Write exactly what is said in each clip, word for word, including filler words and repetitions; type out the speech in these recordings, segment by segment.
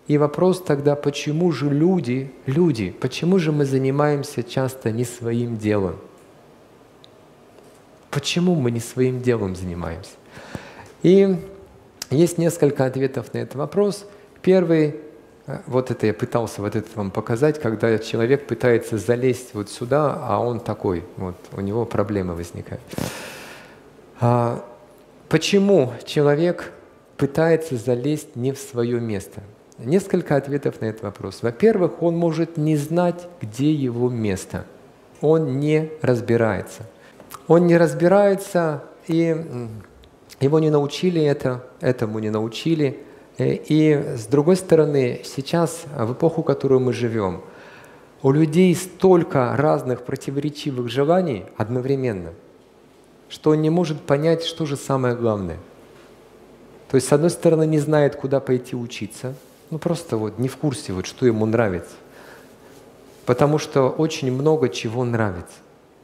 И вопрос тогда, почему же люди, люди, почему же мы занимаемся часто не своим делом? Почему мы не своим делом занимаемся? И есть несколько ответов на этот вопрос. Первый, вот это я пытался вот это вам показать, когда человек пытается залезть вот сюда, а он такой, вот у него проблемы возникают. А почему человек пытается залезть не в свое место? Несколько ответов на этот вопрос. Во-первых, он может не знать, где его место. Он не разбирается. Он не разбирается, и его не научили это, этому не научили. И с другой стороны, сейчас, в эпоху, в которую мы живем, у людей столько разных противоречивых желаний одновременно, что он не может понять, что же самое главное. То есть, с одной стороны, не знает, куда пойти учиться, ну просто вот не в курсе, вот, что ему нравится, потому что очень много чего нравится.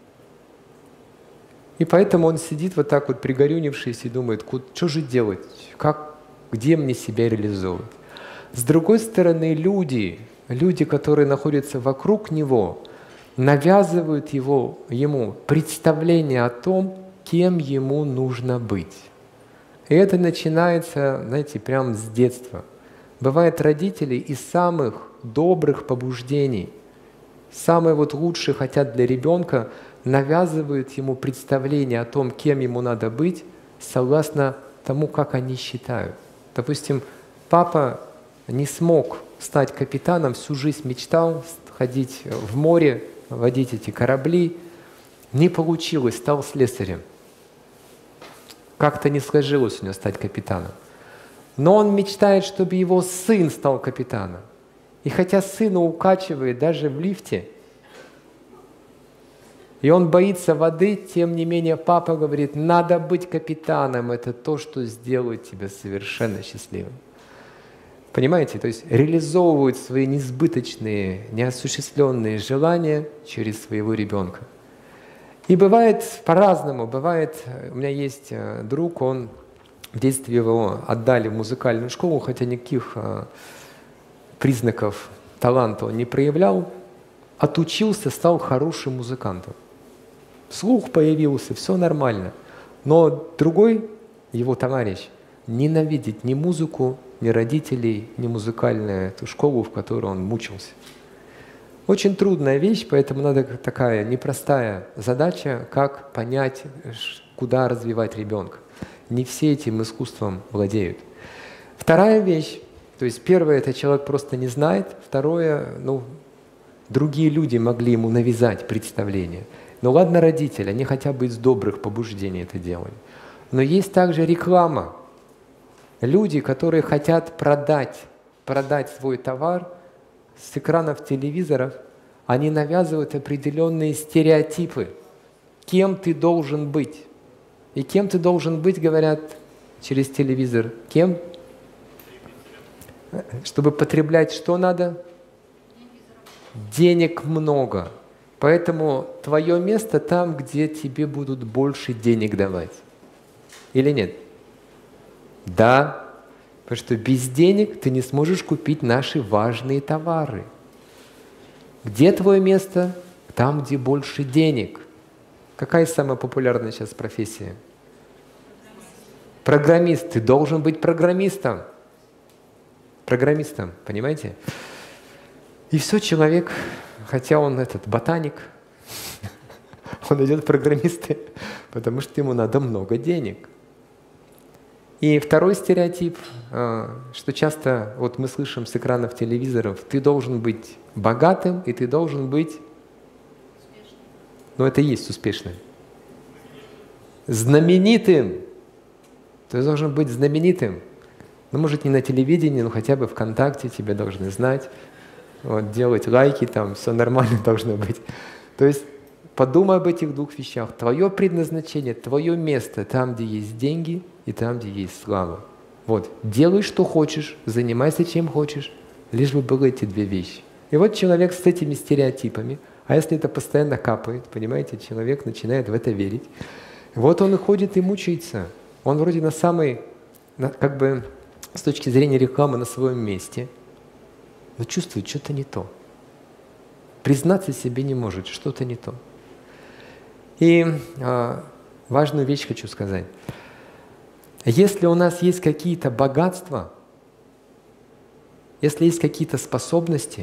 И поэтому он сидит вот так вот пригорюнившись и думает, что же делать, как, где мне себя реализовывать. С другой стороны, люди, люди, которые находятся вокруг него, навязывают его, ему представление о том, кем ему нужно быть. И это начинается, знаете, прямо с детства. Бывает, родители из самых добрых побуждений, самые вот лучшие хотят для ребенка, навязывают ему представление о том, кем ему надо быть, согласно тому, как они считают. Допустим, папа не смог стать капитаном, всю жизнь мечтал ходить в море, водить эти корабли. Не получилось, стал слесарем. Как-то не сложилось у него стать капитаном. Но он мечтает, чтобы его сын стал капитаном. И хотя сына укачивает даже в лифте, и он боится воды, тем не менее папа говорит, надо быть капитаном, это то, что сделает тебя совершенно счастливым. Понимаете? То есть реализовывают свои несбыточные, неосуществленные желания через своего ребенка. И бывает по-разному. Бывает, у меня есть друг, он в детстве его отдали в музыкальную школу, хотя никаких признаков таланта он не проявлял, отучился, стал хорошим музыкантом. Слух появился, все нормально. Но другой, его товарищ, ненавидит ни музыку, ни родителей, ни музыкальную эту школу, в которой он мучился. Очень трудная вещь, поэтому надо такая непростая задача, как понять, куда развивать ребенка. Не все этим искусством владеют. Вторая вещь, то есть первое, это человек просто не знает, второе, ну, другие люди могли ему навязать представление. Ну ладно, родители, они хотя бы из добрых побуждений это делали. Но есть также реклама. Люди, которые хотят продать, продать свой товар, с экранов телевизоров, они навязывают определенные стереотипы, кем ты должен быть. И кем ты должен быть, говорят через телевизор, кем? Чтобы потреблять что надо? Денег много. Поэтому твое место там, где тебе будут больше денег давать. Или нет? Да. Потому что без денег ты не сможешь купить наши важные товары. Где твое место? Там, где больше денег. Какая самая популярная сейчас профессия? Программист. Ты должен быть программистом. Программистом, понимаете? И все, человек, хотя он этот ботаник, он идет в программисты, потому что ему надо много денег. И второй стереотип, что часто вот мы слышим с экранов телевизоров, ты должен быть богатым, и ты должен быть, ну это и есть успешным, знаменитым. Ты должен быть знаменитым. Ну, может, не на телевидении, но хотя бы ВКонтакте тебя должны знать, вот, делать лайки, там все нормально должно быть. То есть подумай об этих двух вещах. Твое предназначение, твое место там, где есть деньги, и там, где есть слава. Вот, делай, что хочешь, занимайся, чем хочешь, лишь бы было эти две вещи. И вот человек с этими стереотипами, а если это постоянно капает, понимаете, человек начинает в это верить, вот он и ходит и мучается. Он вроде на самой, на, как бы с точки зрения рекламы, на своем месте, но чувствует что-то не то. Признаться себе не может, что-то не то. И э, важную вещь хочу сказать. Если у нас есть какие-то богатства, если есть какие-то способности,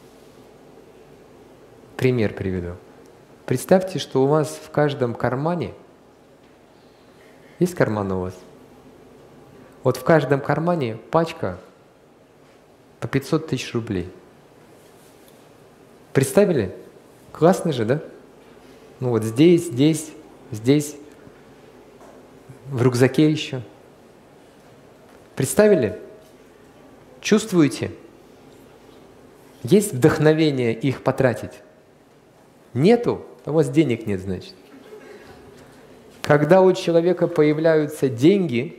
пример приведу. Представьте, что у вас в каждом кармане, есть карман у вас? Вот в каждом кармане пачка по пятьсот тысяч рублей. Представили? Классно же, да? Ну вот здесь, здесь, здесь, в рюкзаке еще. Представили? Чувствуете? Есть вдохновение их потратить? Нету? У вас денег нет, значит. Когда у человека появляются деньги,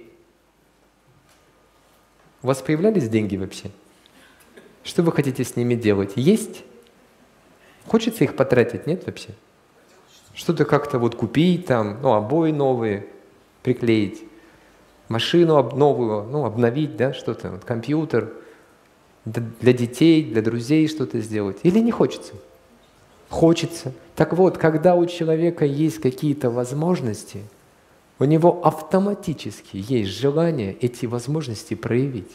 у вас появлялись деньги вообще? Что вы хотите с ними делать? Есть? Хочется их потратить? Нет вообще? Что-то как-то вот купить, там, ну, обои новые приклеить, машину новую, ну, обновить, да, что-то, вот, компьютер, для детей, для друзей что-то сделать. Или не хочется? Хочется. Так вот, когда у человека есть какие-то возможности, у него автоматически есть желание эти возможности проявить.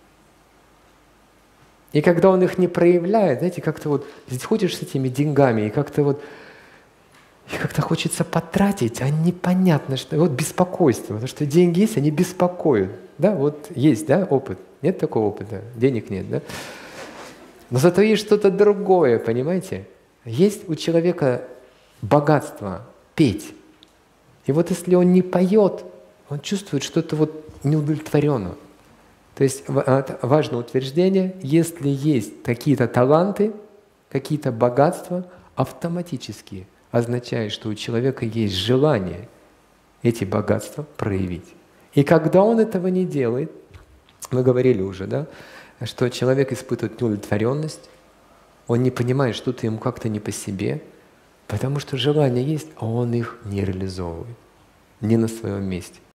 И когда он их не проявляет, знаете, как-то вот здесь ходишь с этими деньгами, и как-то вот их как-то хочется потратить, а непонятно, что вот беспокойство, потому что деньги есть, они беспокоят. Да, вот есть, да, опыт. Нет такого опыта, денег нет, да? Но зато есть что-то другое, понимаете? Есть у человека богатство петь. И вот если он не поет, он чувствует что-то вот неудовлетворенно. То есть важное утверждение, если есть какие-то таланты, какие-то богатства, автоматически означает, что у человека есть желание эти богатства проявить. И когда он этого не делает, мы говорили уже, да, что человек испытывает неудовлетворенность, он не понимает, что-то ему как-то не по себе, потому что желания есть, а он их не реализовывает, не на своем месте.